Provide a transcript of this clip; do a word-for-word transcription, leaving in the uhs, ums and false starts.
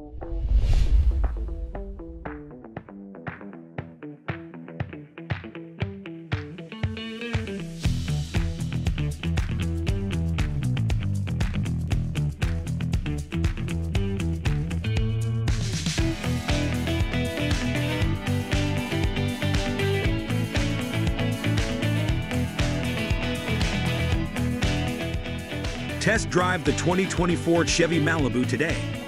Test drive the twenty twenty-four Chevy Malibu today.